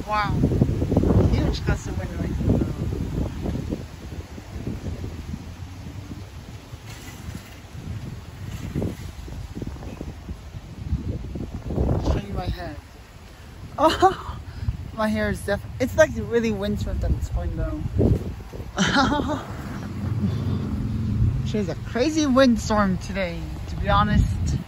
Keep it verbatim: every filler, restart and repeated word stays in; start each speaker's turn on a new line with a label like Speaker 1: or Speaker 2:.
Speaker 1: Wow. Huge gust of wind right now. I'll show you my hair. Oh, my hair is definitely, it's like really windswept at this point though. She's a crazy windstorm today, to be honest.